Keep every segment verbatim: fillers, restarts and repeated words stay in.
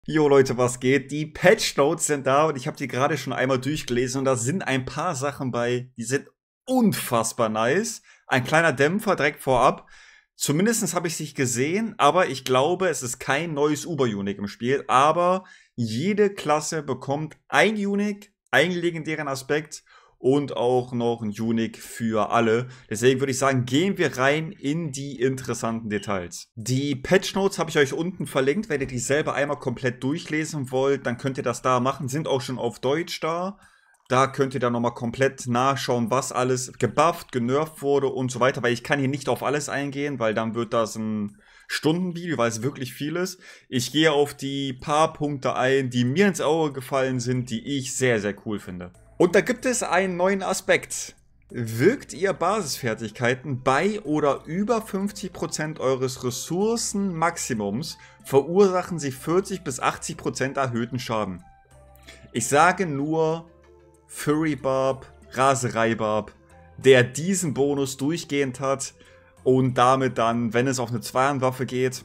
Jo Leute, was geht? Die Patch Notes sind da und ich habe die gerade schon einmal durchgelesen und da sind ein paar Sachen bei, die sind unfassbar nice. Ein kleiner Dämpfer direkt vorab. Zumindest habe ich es nicht gesehen, aber ich glaube, es ist kein neues Uber-Unique im Spiel. Aber jede Klasse bekommt ein Unique, einen legendären Aspekt und auch noch ein Unique für alle. Deswegen würde ich sagen, gehen wir rein in die interessanten Details. Die Patch Notes habe ich euch unten verlinkt. Wenn ihr die selber einmal komplett durchlesen wollt, dann könnt ihr das da machen. Sind auch schon auf Deutsch da. Da könnt ihr dann nochmal komplett nachschauen, was alles gebufft, genervt wurde und so weiter. Weil ich kann hier nicht auf alles eingehen, weil dann wird das ein Stundenvideo, weil es wirklich viel ist. Ich gehe auf die paar Punkte ein, die mir ins Auge gefallen sind, die ich sehr, sehr cool finde. Und da gibt es einen neuen Aspekt. Wirkt ihr Basisfertigkeiten bei oder über fünfzig Prozent eures Ressourcenmaximums, verursachen sie vierzig bis achtzig Prozent erhöhten Schaden. Ich sage nur Fury Barb, Raserei Barb, der diesen Bonus durchgehend hat und damit dann, wenn es auf eine Zweihandwaffe geht,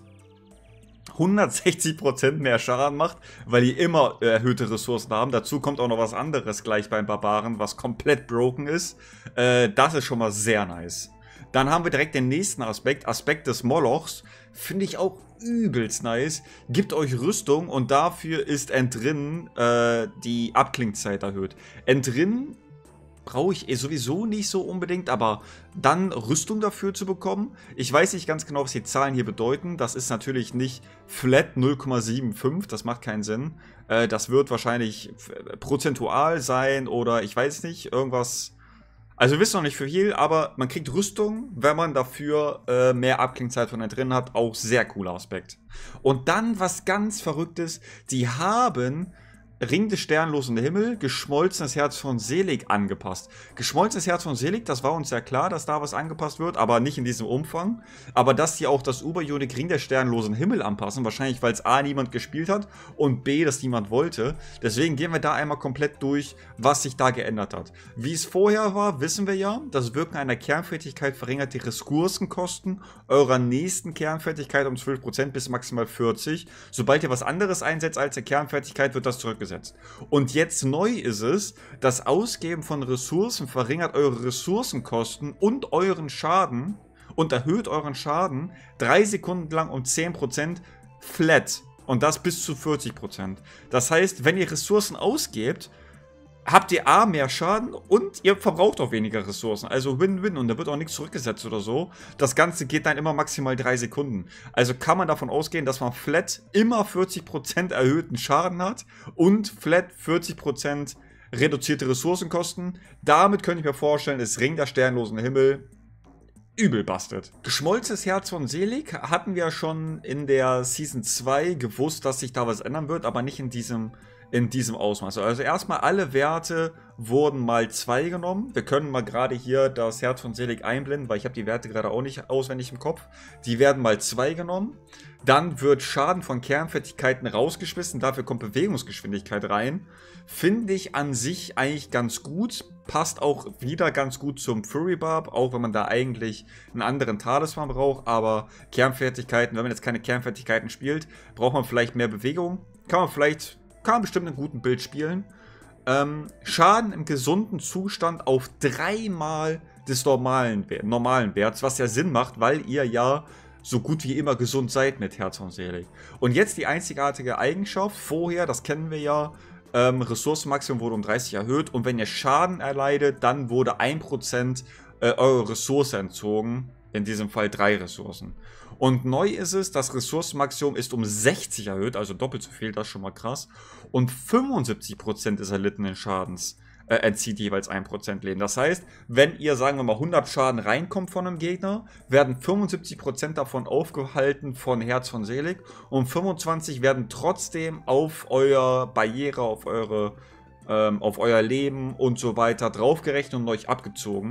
hundertsechzig Prozent mehr Schaden macht, weil die immer erhöhte Ressourcen haben. Dazu kommt auch noch was anderes gleich beim Barbaren, was komplett broken ist. Äh, das ist schon mal sehr nice. Dann haben wir direkt den nächsten Aspekt, Aspekt des Molochs. Finde ich auch übelst nice. Gibt euch Rüstung und dafür ist Entrinnen äh, die Abklingzeit erhöht. Entrinnen brauche ich eh sowieso nicht so unbedingt, aber dann Rüstung dafür zu bekommen. Ich weiß nicht ganz genau, was die Zahlen hier bedeuten. Das ist natürlich nicht flat null Komma fünfundsiebzig, das macht keinen Sinn. Äh, das wird wahrscheinlich prozentual sein oder ich weiß nicht, irgendwas. Also wir wissen noch nicht für viel, aber man kriegt Rüstung, wenn man dafür äh, mehr Abklingzeit von drin hat. Auch sehr cooler Aspekt. Und dann was ganz Verrücktes, die haben Ring des sternlosen Himmel, geschmolzenes Herz von Selig angepasst. Geschmolzenes Herz von Selig, das war uns ja klar, dass da was angepasst wird, aber nicht in diesem Umfang. Aber dass die auch das Uber-Unique Ring der sternlosen Himmel anpassen, wahrscheinlich weil es A niemand gespielt hat und B, dass niemand wollte. Deswegen gehen wir da einmal komplett durch, was sich da geändert hat. Wie es vorher war, wissen wir ja, das Wirken einer Kernfertigkeit verringert die Ressourcenkosten eurer nächsten Kernfertigkeit um zwölf Prozent bis maximal vierzig. Sobald ihr was anderes einsetzt als eine Kernfertigkeit, wird das zurückgesetzt. Und jetzt neu ist es, das Ausgeben von Ressourcen verringert eure Ressourcenkosten und euren Schaden und erhöht euren Schaden drei Sekunden lang um zehn Prozent flat. Und das bis zu vierzig Prozent. Das heißt, wenn ihr Ressourcen ausgebt, habt ihr A, mehr Schaden und ihr verbraucht auch weniger Ressourcen. Also Win-Win und da wird auch nichts zurückgesetzt oder so. Das Ganze geht dann immer maximal drei Sekunden. Also kann man davon ausgehen, dass man flat immer vierzig Prozent erhöhten Schaden hat und flat vierzig Prozent reduzierte Ressourcenkosten. Damit könnte ich mir vorstellen, ist Ring der sternlosen Himmel übel bastet. Geschmolzenes Herz von Selig hatten wir schon in der Season zwei gewusst, dass sich da was ändern wird, aber nicht in diesem in diesem Ausmaß. Also erstmal alle Werte wurden mal zwei genommen. Wir können mal gerade hier das Herz von Selig einblenden, weil ich habe die Werte gerade auch nicht auswendig im Kopf. Die werden mal zwei genommen. Dann wird Schaden von Kernfertigkeiten rausgeschmissen. Dafür kommt Bewegungsgeschwindigkeit rein. Finde ich an sich eigentlich ganz gut. Passt auch wieder ganz gut zum Fury Barb, auch wenn man da eigentlich einen anderen Talisman braucht. Aber Kernfertigkeiten, wenn man jetzt keine Kernfertigkeiten spielt, braucht man vielleicht mehr Bewegung. Kann man vielleicht kann man bestimmt einen guten Bild spielen. Ähm, Schaden im gesunden Zustand auf dreimal des normalen, normalen Werts, was ja Sinn macht, weil ihr ja so gut wie immer gesund seid mit Herz von Selig. Und jetzt die einzigartige Eigenschaft, vorher, das kennen wir ja, ähm, Ressourcenmaximum wurde um dreißig erhöht und wenn ihr Schaden erleidet, dann wurde ein Prozent äh, eure Ressource entzogen, in diesem Fall drei Ressourcen. Und neu ist es, das Ressourcenmaximum ist um sechzig erhöht, also doppelt so viel, das ist schon mal krass. Und fünfundsiebzig Prozent des erlittenen Schadens äh, entzieht jeweils ein Prozent Leben. Das heißt, wenn ihr, sagen wir mal, hundert Schaden reinkommt von einem Gegner, werden fünfundsiebzig Prozent davon aufgehalten von Herz von Selig und fünfundzwanzig werden trotzdem auf euer Barriere, auf eure, ähm, auf euer Leben und so weiter draufgerechnet und euch abgezogen.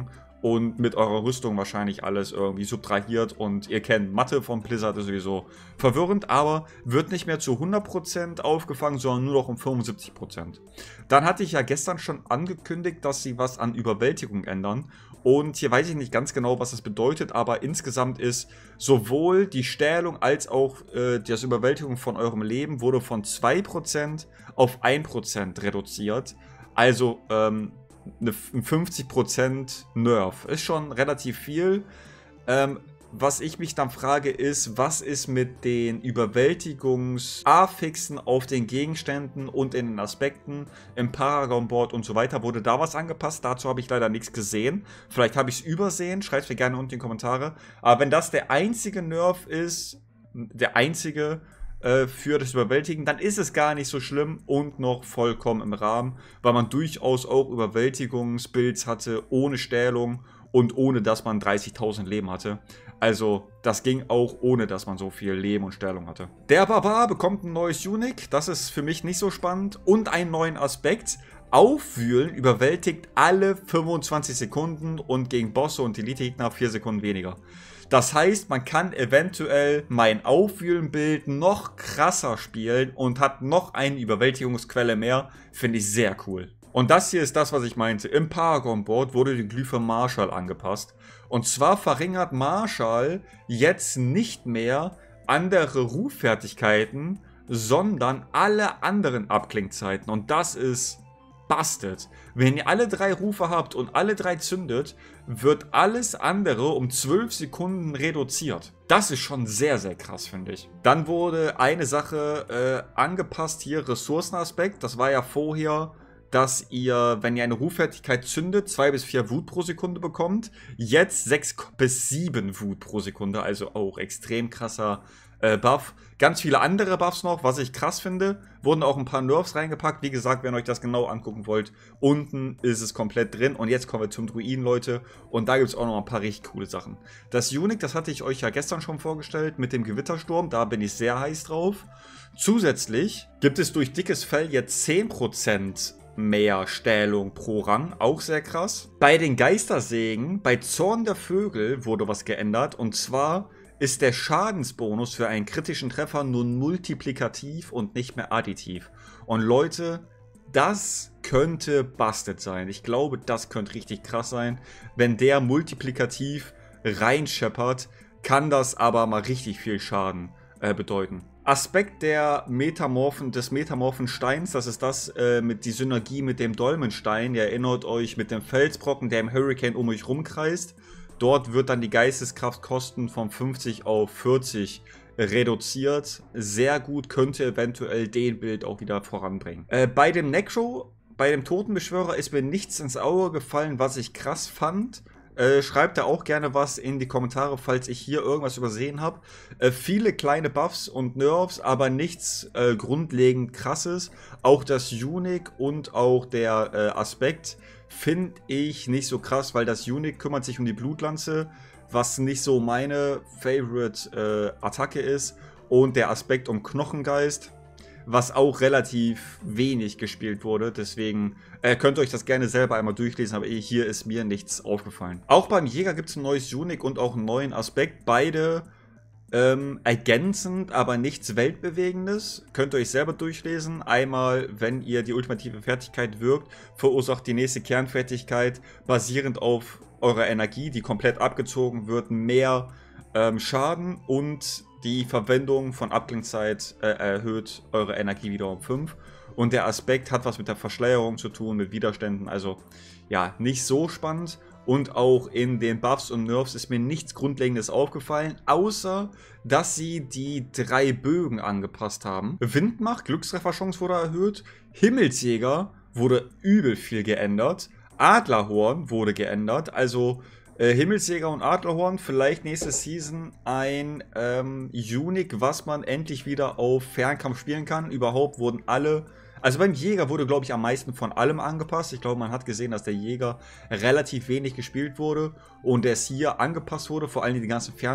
und mit eurer Rüstung wahrscheinlich alles irgendwie subtrahiert. Und ihr kennt Mathe von Blizzard, ist sowieso verwirrend, aber wird nicht mehr zu hundert Prozent aufgefangen, sondern nur noch um fünfundsiebzig Prozent. Dann hatte ich ja gestern schon angekündigt, dass sie was an Überwältigung ändern. Und hier weiß ich nicht ganz genau, was das bedeutet, aber insgesamt ist sowohl die Stählung als auch äh, das Überwältigung von eurem Leben wurde von zwei Prozent auf ein Prozent reduziert. Also ähm, ein fünfzig Prozent Nerf. Ist schon relativ viel. Ähm, was ich mich dann frage ist, was ist mit den Überwältigungs-Affixen auf den Gegenständen und in den Aspekten im Paragon-Board und so weiter? Wurde da was angepasst? Dazu habe ich leider nichts gesehen. Vielleicht habe ich es übersehen. Schreibt es mir gerne unten in die Kommentare. Aber wenn das der einzige Nerf ist, der einzige äh, für das Überwältigen, dann ist es gar nicht so schlimm und noch vollkommen im Rahmen, weil man durchaus auch Überwältigungsbuilds hatte ohne Stählung und ohne, dass man dreißigtausend Leben hatte. Also, das ging auch ohne, dass man so viel Leben und Stellung hatte. Der Barbar bekommt ein neues Unique. Das ist für mich nicht so spannend. Und einen neuen Aspekt. Aufwühlen überwältigt alle fünfundzwanzig Sekunden und gegen Bosse und Elite-Gegner vier Sekunden weniger. Das heißt, man kann eventuell mein Aufwühlen-Bild noch krasser spielen und hat noch eine Überwältigungsquelle mehr. Finde ich sehr cool. Und das hier ist das, was ich meinte. Im Paragon-Board wurde die Glyphe Marshall angepasst. Und zwar verringert Marshall jetzt nicht mehr andere Ruffertigkeiten, sondern alle anderen Abklingzeiten. Und das ist busted. Wenn ihr alle drei Rufe habt und alle drei zündet, wird alles andere um zwölf Sekunden reduziert. Das ist schon sehr, sehr krass, finde ich. Dann wurde eine Sache äh, angepasst hier, Ressourcenaspekt. Das war ja vorher, dass ihr, wenn ihr eine Ruffertigkeit zündet, zwei bis vier Wut pro Sekunde bekommt. Jetzt sechs bis sieben Wut pro Sekunde, also auch extrem krasser äh, Buff. Ganz viele andere Buffs noch, was ich krass finde. Wurden auch ein paar Nerfs reingepackt. Wie gesagt, wenn ihr euch das genau angucken wollt, unten ist es komplett drin. Und jetzt kommen wir zum Druiden, Leute. Und da gibt es auch noch ein paar richtig coole Sachen. Das Unique, das hatte ich euch ja gestern schon vorgestellt mit dem Gewittersturm. Da bin ich sehr heiß drauf. Zusätzlich gibt es durch dickes Fell jetzt zehn Prozent mehr Stählung pro Rang, auch sehr krass. Bei den Geistersägen, bei Zorn der Vögel wurde was geändert und zwar ist der Schadensbonus für einen kritischen Treffer nun multiplikativ und nicht mehr additiv. Und Leute, das könnte busted sein. Ich glaube, das könnte richtig krass sein. Wenn der multiplikativ reinscheppert, kann das aber mal richtig viel Schaden äh, bedeuten. Aspekt der Metamorphen, des Metamorphen Steins, das ist das äh, mit die Synergie mit dem Dolmenstein. Ihr erinnert euch mit dem Felsbrocken, der im Hurricane um euch rumkreist. Dort wird dann die Geisteskraftkosten von fünfzig auf vierzig reduziert. Sehr gut, könnte eventuell den Bild auch wieder voranbringen. Äh, bei dem Necro, bei dem Totenbeschwörer ist mir nichts ins Auge gefallen, was ich krass fand. Äh, schreibt da auch gerne was in die Kommentare, falls ich hier irgendwas übersehen habe. Äh, viele kleine Buffs und Nerfs, aber nichts äh, grundlegend krasses. Auch das Unique und auch der äh, Aspekt finde ich nicht so krass, weil das Unique kümmert sich um die Blutlanze, was nicht so meine Favorite äh, Attacke ist. Und der Aspekt um Knochengeist, was auch relativ wenig gespielt wurde. Deswegen äh, könnt ihr euch das gerne selber einmal durchlesen, aber hier ist mir nichts aufgefallen. Auch beim Jäger gibt es ein neues Unique und auch einen neuen Aspekt. Beide ähm, ergänzend, aber nichts Weltbewegendes. Könnt ihr euch selber durchlesen. Einmal, wenn ihr die ultimative Fertigkeit wirkt, verursacht die nächste Kernfertigkeit basierend auf eurer Energie, die komplett abgezogen wird, mehr ähm, Schaden und die Verwendung von Abklingzeit äh, erhöht eure Energie wieder um fünf. Und der Aspekt hat was mit der Verschleierung zu tun, mit Widerständen. Also ja, nicht so spannend. Und auch in den Buffs und Nerfs ist mir nichts Grundlegendes aufgefallen, außer dass sie die drei Bögen angepasst haben. Windmacht, Glückstrefferchance wurde erhöht. Himmelsjäger wurde übel viel geändert. Adlerhorn wurde geändert. Also Äh, Himmelsjäger und Adlerhorn, vielleicht nächste Season ein ähm, Unique, was man endlich wieder auf Fernkampf spielen kann. Überhaupt wurden alle, also beim Jäger wurde, glaube ich, am meisten von allem angepasst. Ich glaube, man hat gesehen, dass der Jäger relativ wenig gespielt wurde und es hier angepasst wurde, vor allem die ganzen Fern,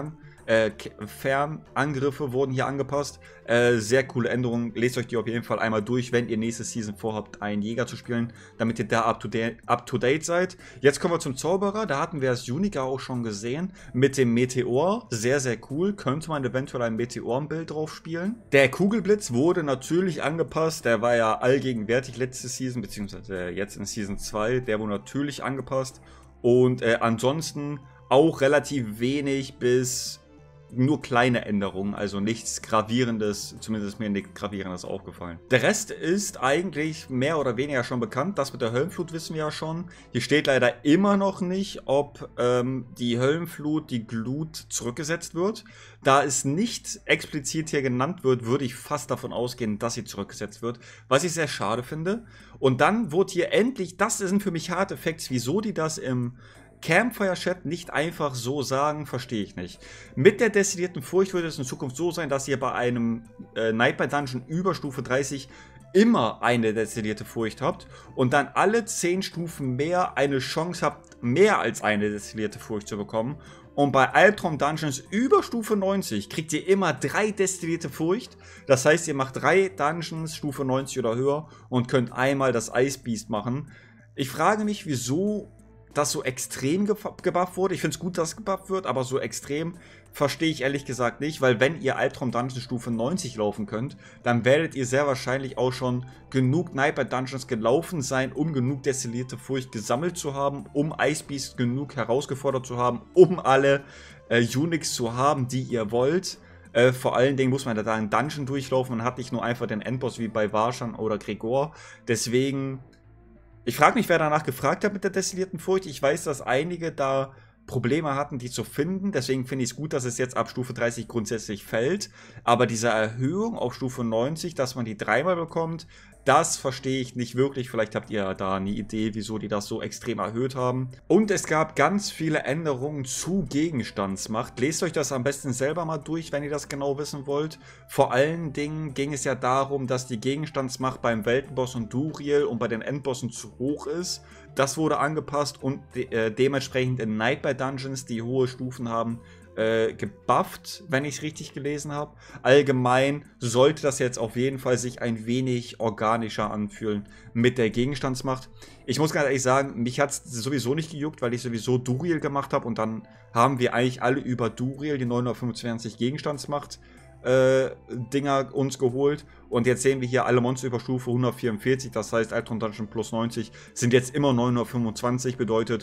Äh, Fernangriffe wurden hier angepasst. Äh, sehr coole Änderungen. Lest euch die auf jeden Fall einmal durch, wenn ihr nächste Season vorhabt, einen Jäger zu spielen, damit ihr da up to, up to date seid. Jetzt kommen wir zum Zauberer. Da hatten wir das Unica auch schon gesehen mit dem Meteor. Sehr, sehr cool. Könnte man eventuell ein Meteorenbild drauf spielen. Der Kugelblitz wurde natürlich angepasst. Der war ja allgegenwärtig letzte Season, beziehungsweise jetzt in Season zwei. Der wurde natürlich angepasst. Und äh, ansonsten auch relativ wenig bis nur kleine Änderungen, also nichts Gravierendes, zumindest mir nichts Gravierendes aufgefallen. Der Rest ist eigentlich mehr oder weniger schon bekannt. Das mit der Höllenflut wissen wir ja schon. Hier steht leider immer noch nicht, ob ähm, die Höllenflut, die Glut zurückgesetzt wird. Da es nicht explizit hier genannt wird, würde ich fast davon ausgehen, dass sie zurückgesetzt wird, was ich sehr schade finde. Und dann wurde hier endlich, das sind für mich harte Facts, wieso die das im Campfire-Chat nicht einfach so sagen, verstehe ich nicht. Mit der destillierten Furcht wird es in Zukunft so sein, dass ihr bei einem äh, Nightmare Dungeon über Stufe dreißig immer eine destillierte Furcht habt und dann alle zehn Stufen mehr eine Chance habt, mehr als eine destillierte Furcht zu bekommen. Und bei Albtraum Dungeons über Stufe neunzig kriegt ihr immer drei destillierte Furcht. Das heißt, ihr macht drei Dungeons Stufe neunzig oder höher und könnt einmal das Ice Beast machen. Ich frage mich, wieso das so extrem gebufft wurde. Ich finde es gut, dass es gebufft wird, aber so extrem verstehe ich ehrlich gesagt nicht, weil wenn ihr Albtraum Dungeons Stufe neunzig laufen könnt, dann werdet ihr sehr wahrscheinlich auch schon genug Nightmare Dungeons gelaufen sein, um genug destillierte Furcht gesammelt zu haben, um Ice Beast genug herausgefordert zu haben, um alle äh, Unix zu haben, die ihr wollt. Äh, vor allen Dingen muss man da einen Dungeon durchlaufen. Man hat nicht nur einfach den Endboss wie bei Varshan oder Gregor. Deswegen, ich frage mich, wer danach gefragt hat mit der destillierten Furcht. Ich weiß, dass einige da Probleme hatten, die zu finden. Deswegen finde ich es gut, dass es jetzt ab Stufe dreißig grundsätzlich fällt. Aber diese Erhöhung auf Stufe neunzig, dass man die dreimal bekommt, das verstehe ich nicht wirklich. Vielleicht habt ihr da eine Idee, wieso die das so extrem erhöht haben. Und es gab ganz viele Änderungen zu Gegenstandsmacht. Lest euch das am besten selber mal durch, wenn ihr das genau wissen wollt. Vor allen Dingen ging es ja darum, dass die Gegenstandsmacht beim Weltenboss und Duriel und bei den Endbossen zu hoch ist. Das wurde angepasst und de äh, dementsprechend in Nightmare Dungeons, die hohe Stufen haben, äh, gebufft, wenn ich es richtig gelesen habe. Allgemein sollte das jetzt auf jeden Fall sich ein wenig organischer anfühlen mit der Gegenstandsmacht. Ich muss ganz ehrlich sagen, mich hat es sowieso nicht gejuckt, weil ich sowieso Duriel gemacht habe und dann haben wir eigentlich alle über Duriel die neunhundertfünfundzwanzig Gegenstandsmacht Äh, Dinger uns geholt und jetzt sehen wir hier alle Monster über Stufe hundertvierundvierzig, das heißt Albtraum Dungeon plus neunzig sind jetzt immer neunhundertfünfundzwanzig, bedeutet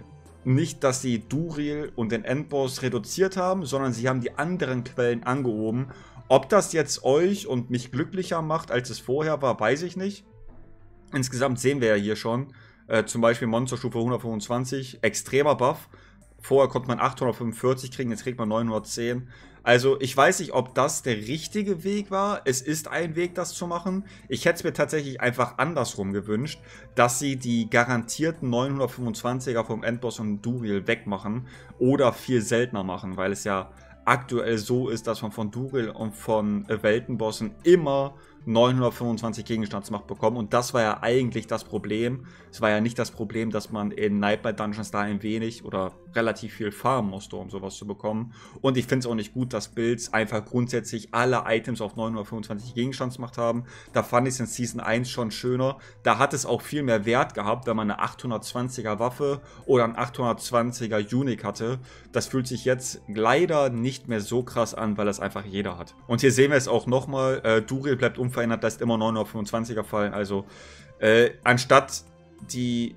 nicht, dass sie Duriel und den Endboss reduziert haben, sondern sie haben die anderen Quellen angehoben. Ob das jetzt euch und mich glücklicher macht, als es vorher war, weiß ich nicht. Insgesamt sehen wir ja hier schon, äh, zum Beispiel Monsterstufe hundertfünfundzwanzig, extremer Buff. Vorher konnte man achthundertfünfundvierzig kriegen, jetzt kriegt man neunhundertzehn. Also ich weiß nicht, ob das der richtige Weg war. Es ist ein Weg, das zu machen. Ich hätte es mir tatsächlich einfach andersrum gewünscht, dass sie die garantierten neunhundertfünfundzwanziger vom Endboss und Duriel wegmachen oder viel seltener machen, weil es ja aktuell so ist, dass man von Duriel und von Weltenbossen immer neunhundertfünfundzwanzig Gegenstandsmacht bekommen und das war ja eigentlich das Problem. Es war ja nicht das Problem, dass man in Nightmare Dungeons da ein wenig oder relativ viel farmen musste, um sowas zu bekommen. Und ich finde es auch nicht gut, dass Builds einfach grundsätzlich alle Items auf neunhundertfünfundzwanzig Gegenstandsmacht haben. Da fand ich es in Season eins schon schöner. Da hat es auch viel mehr Wert gehabt, wenn man eine achthundertzwanziger Waffe oder einen achthundertzwanziger Unique hatte. Das fühlt sich jetzt leider nicht mehr so krass an, weil es einfach jeder hat. Und hier sehen wir es auch nochmal. Äh, Duriel bleibt unverändert, lässt immer neunhundertfünfundzwanziger fallen. Also äh, anstatt die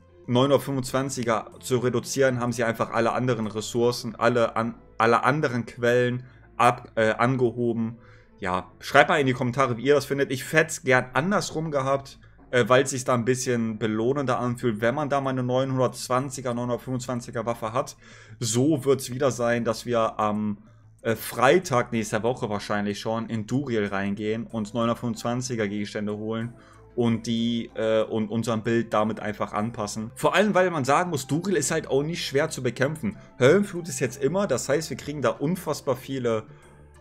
neunhundertfünfundzwanziger zu reduzieren, haben sie einfach alle anderen Ressourcen, alle, an, alle anderen Quellen ab, äh, angehoben. Ja, schreibt mal in die Kommentare, wie ihr das findet. Ich hätte es gern andersrum gehabt, äh, weil es sich da ein bisschen belohnender anfühlt, wenn man da mal eine neunhundertzwanziger, neunhundertfünfundzwanziger Waffe hat. So wird es wieder sein, dass wir am äh, Freitag nächster Woche wahrscheinlich schon in Duriel reingehen und neunhundertfünfundzwanziger Gegenstände holen und die äh, und unserem Bild damit einfach anpassen. Vor allem, weil man sagen muss, Duriel ist halt auch nicht schwer zu bekämpfen. Höllenflut ist jetzt immer, das heißt, wir kriegen da unfassbar viele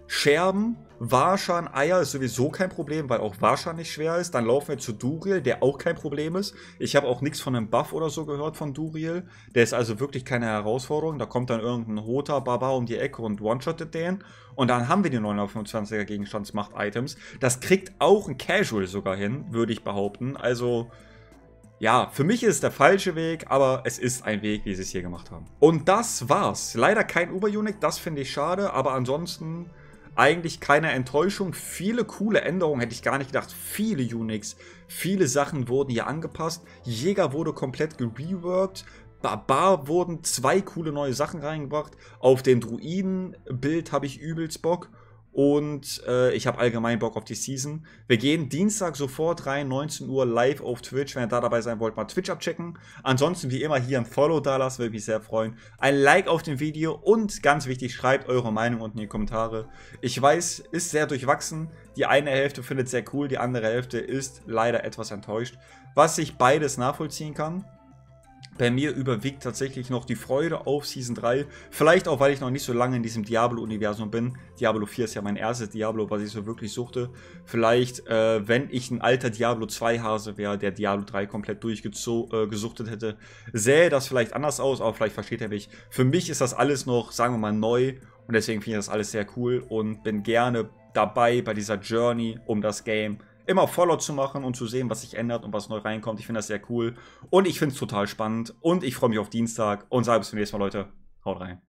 Scherben, Warschan, Eier ist sowieso kein Problem, weil auch Warschan nicht schwer ist. Dann laufen wir zu Duriel, der auch kein Problem ist. Ich habe auch nichts von einem Buff oder so gehört von Duriel. Der ist also wirklich keine Herausforderung. Da kommt dann irgendein roter Baba um die Ecke und one-shottet den. Und dann haben wir die neunhundertfünfundzwanziger Gegenstandsmacht-Items. Das kriegt auch ein Casual sogar hin, würde ich behaupten. Also... ja, für mich ist es der falsche Weg, aber es ist ein Weg, wie sie es hier gemacht haben. Und das war's. Leider kein Uber-Unique, das finde ich schade, aber ansonsten eigentlich keine Enttäuschung. Viele coole Änderungen, hätte ich gar nicht gedacht. Viele Uniques, viele Sachen wurden hier angepasst. Jäger wurde komplett gereworked. Barbar wurden zwei coole neue Sachen reingebracht. Auf den Druiden-Bild habe ich übelst Bock. Und äh, ich habe allgemein Bock auf die Season. Wir gehen Dienstag sofort rein, neunzehn Uhr live auf Twitch. Wenn ihr da dabei sein wollt, mal Twitch abchecken. Ansonsten wie immer hier ein Follow da lassen, würde mich sehr freuen. Ein Like auf dem Video und ganz wichtig, schreibt eure Meinung unten in die Kommentare. Ich weiß, ist sehr durchwachsen. Die eine Hälfte findet es sehr cool, die andere Hälfte ist leider etwas enttäuscht. Was ich beides nachvollziehen kann. Bei mir überwiegt tatsächlich noch die Freude auf Season drei. Vielleicht auch, weil ich noch nicht so lange in diesem Diablo-Universum bin. Diablo vier ist ja mein erstes Diablo, was ich so wirklich suchte. Vielleicht, äh, wenn ich ein alter Diablo zwei Hase wäre, der Diablo drei komplett durchgesuchtet äh, hätte, sähe das vielleicht anders aus, aber vielleicht versteht er mich. Für mich ist das alles noch, sagen wir mal, neu. Und deswegen finde ich das alles sehr cool und bin gerne dabei bei dieser Journey um das Game. Immer Follow zu machen und zu sehen, was sich ändert und was neu reinkommt. Ich finde das sehr cool und ich finde es total spannend und ich freue mich auf Dienstag und sage bis zum nächsten Mal, Leute. Haut rein.